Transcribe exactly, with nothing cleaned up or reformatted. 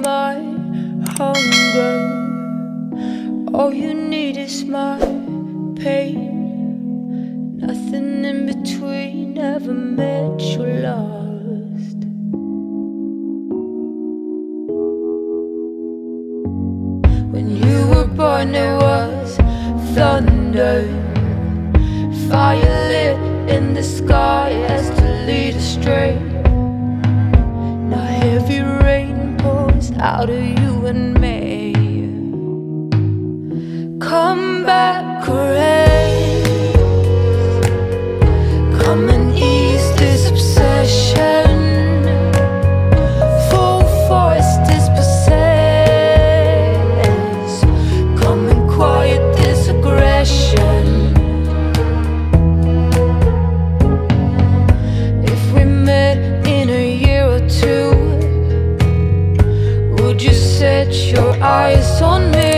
my hunger. All you need is my pain. Nothing in between ever met you lost. When you were born there was thunder, fire lit in the sky as to lead astray. Now heavy rain pours out of you and me. Come back, rain. Come and ease this obsession. Full force dispossess. Come and quiet this aggression. If we met in a year or two, would you set your eyes on me?